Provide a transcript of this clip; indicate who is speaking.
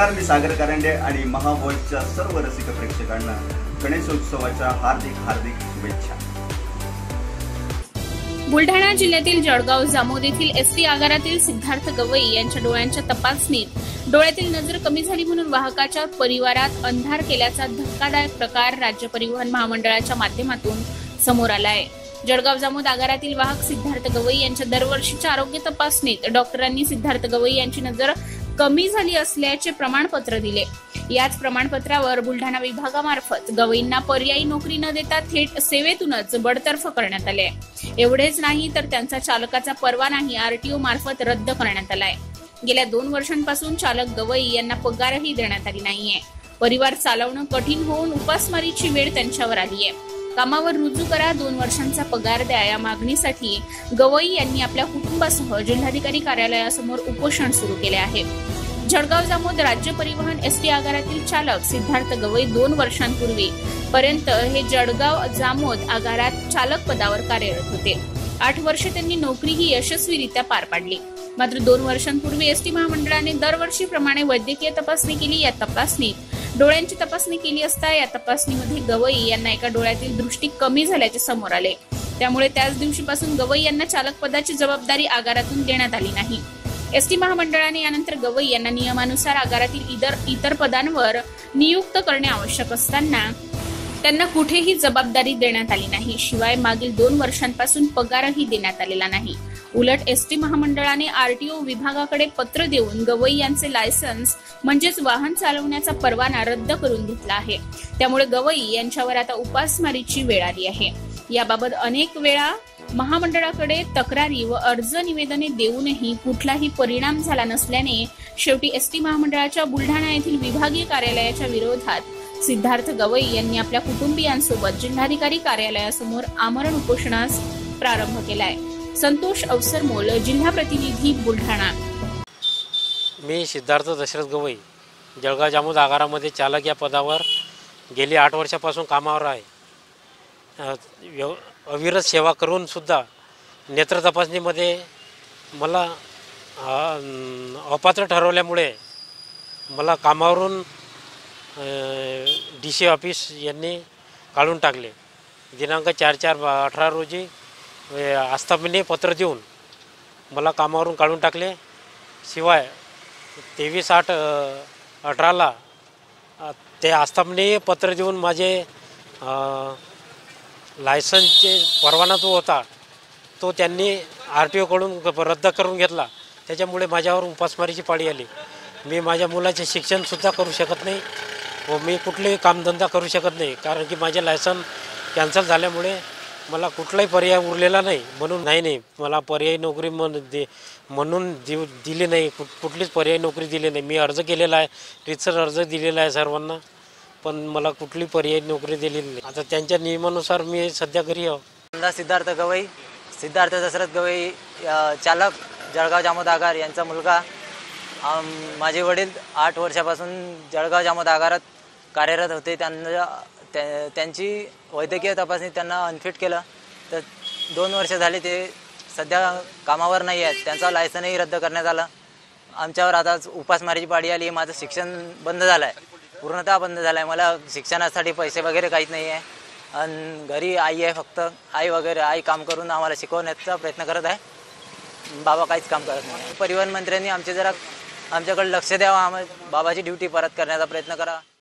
Speaker 1: नमस्कार, मी सागर कारंडे आणि महावॉइसच्या सर्व रसिक प्रेक्षकांना गणेशोत्सवाच्या हार्दिक हार्दिक शुभेच्छा।
Speaker 2: बुलढाणा जिल्ह्यातील जळगाव जामोद येथील एसटी आगारातील सिद्धार्थ गवई यांच्या डोळ्यांच्या तपासणीत डोळ्यातील नजर कमी झाली म्हणून वाहकाच्या परिवारात अंधार केल्याचा धक्कादायक प्रकार राज्य परिवहन महामंडळाच्या माध्यमातून समोर आला आहे। जळगाव जामोद आगारातील वाहक सिद्धार्थ गवई यांच्या दरवर्षीच्या आरोग्य तपासणीत डॉक्टरांनी सिद्धार्थ गवई यांची नजर कमी झाली असल्याचे प्रमाणपत्र दिले। याच प्रमाणपत्रावर बुलढाणा विभागामार्फत गवईंना पर्यायी नोकरी न देता थेट सेवेतूनच बडतर्फ करण्यात आले। एवढेच नाही तर त्यांचा चालकाचा परवानाही आरटीओ मार्फत रद्द करण्यात आलाय। गेल्या 2 वर्षांपासून चालक गवई यांना पगारही देण्यात आली नाहीये। परिवार चालवणं कठीण होऊन उपासमारीची वेळ त्यांच्यावर आली आहे। कामावर रुजू करा, 2 वर्षांचा पगार द्या या मागणीसाठी गवई यांनी आपल्या कुटुंबासह जिल्हाधिकारी कार्यालयासमोर उपोषण सुरू केले आहे। जळगाव जामोद राज्य परिवहन एसटी आगारातील चालक सिद्धार्थ गवई 2 वर्षांपूर्वी पर्यंत हे जळगाव जामोद आगारात चालक पदावर कार्यरत होते। 8 वर्षे त्यांनी नोकरीही यशस्वीरित्या पार पाडली। मात्र 2 वर्षांपूर्वी एसटी महामंडळाने दरवर्षीप्रमाणे वैद्यकीय तपासणी केली। या तपासणीत डोळ्यांची तपासणी केली असता या तपासणीमध्ये गवई यांना एका डोळ्यातील दृष्टी कमी झाल्याचे समोर आले। त्यामुळे त्याच दिवशीपासून गवई यांना चालक पदाची जबाबदारी आगारातून देण्यात आली नाही। एसटी महामंडळाने यानंतर गवई यांना नियमानुसार आगारातील इतर पदांवर नियुक्त करणे आवश्यक असताना त्यांना कुठेही जबाबदारी देण्यात आली नाही। शिवाय मागील 2 वर्षांपासून पगारही देण्यात आलेला नाही। उलट एसटी महामंडळाने आरटीओ विभागाकडे पत्र देऊन गवई यांचे लायसन्स म्हणजेच वाहन चालवण्याचा परवाना रद्द करून घेतला आहे। त्यामुळे गवई यांच्यावर आता उपासमारीची वेळ आली आहे। याबाबत अनेक वेळा महामंडळाकडे तक्रारी व अर्ज निवेदने देऊनही कुठलाही परिणाम झाला नसल्याने शेवटी एसटी महामंडळाच्या बुलढाणा येथील विभागीय कार्यालयाच्या विरोधात सिद्धार्थ गवई यांनी आपल्या कुटुंबियांसोबत जिल्हाधिकारी कार्यालयासमोर आमरण उपोषणास प्रारंभ केलाय। संतोष अवसरमोल, जिल्हा प्रतिनिधी, बुलढाणा।
Speaker 3: मी सिद्धार्थ दशरथ गवई जळगाव जामोद आगारामध्ये चालक या पदावर गेली 8 वर्षापासून कामावर आहे। अविरत सेवा करून सुद्धा नेत्र तपासणीमध्ये मला अपात्र ठरवल्यामुळे मला कामावरून DC ऑफिस यांनी काढून टाकले। दिनांक 4/4/18 रोजी आस्थापने पत्र देऊन मला कामावरून काढून टाकले। शिवाय 23/8/18ला ते आस्थापने पत्र देऊन माझे लायसन्सचे परवाना जो होता तो त्यांनी आरटीओकडून रद्द करून घेतला। त्याच्यामुळे माझ्यावर उपासमारीची पाळी आली। मी माझ्या मुलाचे शिक्षणसुद्धा करू शकत नाही व मी कुठलेही कामधंदा करू शकत नाही, कारण की माझे लायसन कॅन्सल झाल्यामुळे मला कुठलाही पर्याय उरलेला नाही। म्हणून नाही मला पर्यायी नोकरी म्हणून दिली नाही, कुठलीच पर्यायी नोकरी दिली नाही। मी अर्ज केलेला आहे, रितसर अर्ज दिलेला आहे सर्वांना, पण मला कुठली पर्यायी नोकरी दिलेली नाही। आता त्यांच्या नियमानुसार मी सध्या घरी आहे।
Speaker 4: सिद्धार्थ गवई, सिद्धार्थ दशरथ गवई चालक जळगाव जामोद आगार यांचा मुलगा। माझे वडील 8 वर्षापासून जळगाव जामोद आगारात कार्यरत होते। त्यांची वैद्यकीय तपासणी त्यांना अनफिट केलं, तर 2 वर्ष झाले ते सध्या कामावर नाही आहेत। त्यांचा लायसनही रद्द करण्यात आला। आमच्यावर आता उपासमारीची पाळी आली। माझं शिक्षण बंद झालं आहे, पूर्णतः बंद झालं आहे। मला शिक्षणासाठी पैसे वगैरे काहीच नाही आहे आणि घरी आई आहे, फक्त आई काम करून आम्हाला शिकवण्याचा प्रयत्न करत आहे। बाबा काहीच काम करत नाही। परिवहन मंत्र्यांनी आमच्याकडे लक्ष द्यावं, बाबाची ड्युटी परत करण्याचा प्रयत्न करा।